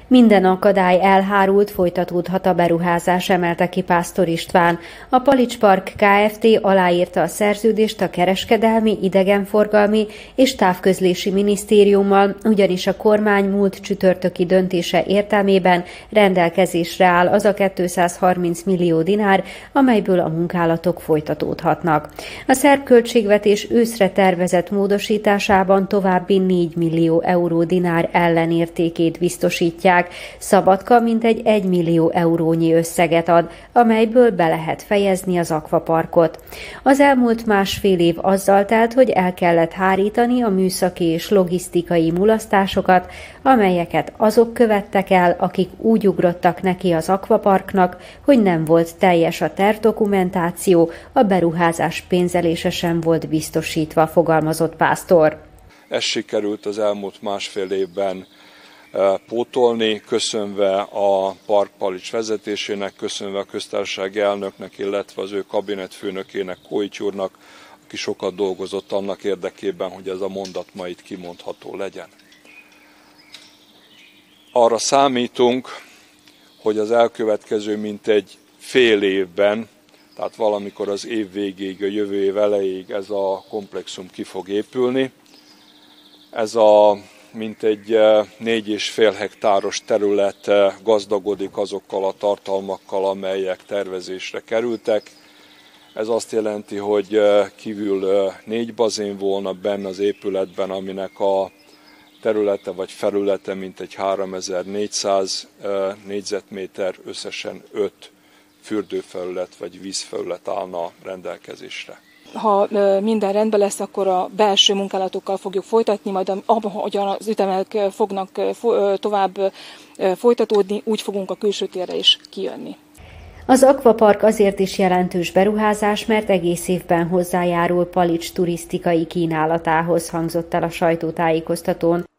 Minden akadály elhárult, folytatódhat a beruházás, emelte ki Pásztor István. A Palics Park Kft. Aláírta a szerződést a Kereskedelmi, Idegenforgalmi és Távközlési Minisztériummal, ugyanis a kormány múlt csütörtöki döntése értelmében rendelkezésre áll az a 230 millió dinár, amelyből a munkálatok folytatódhatnak. A szerb költségvetés őszre tervezett módosításában további 4 millió euró dinár ellenértékét biztosítják. Szabadka mintegy 1 millió eurónyi összeget ad, amelyből be lehet fejezni az akvaparkot. Az elmúlt másfél év azzal telt, hogy el kellett hárítani a műszaki és logisztikai mulasztásokat, amelyeket azok követtek el, akik úgy ugrottak neki az akvaparknak, hogy nem volt teljes a tervdokumentáció, a beruházás pénzelése sem volt biztosítva, fogalmazott Pásztor. Ez sikerült az elmúlt másfél évben pótolni, köszönve a Park Palics vezetésének, köszönve a köztársasági elnöknek, illetve az ő kabinetfőnökének, Kóics úrnak, aki sokat dolgozott annak érdekében, hogy ez a mondat ma itt kimondható legyen. Arra számítunk, hogy az elkövetkező mintegy fél évben, tehát valamikor az év végéig, a jövő év elejéig ez a komplexum ki fog épülni. Ez a mintegy 4,5 hektáros terület gazdagodik azokkal a tartalmakkal, amelyek tervezésre kerültek. Ez azt jelenti, hogy kívül 4 bazén volna benne az épületben, aminek a területe vagy felülete mintegy 3400 négyzetméter, összesen 5 fürdőfelület vagy vízfelület állna rendelkezésre. Ha minden rendben lesz, akkor a belső munkálatokkal fogjuk folytatni, majd ahogyan az ütemek fognak tovább folytatódni, úgy fogunk a külső térre is kijönni. Az akvapark azért is jelentős beruházás, mert egész évben hozzájárul Palics turisztikai kínálatához, hangzott el a sajtótájékoztatón.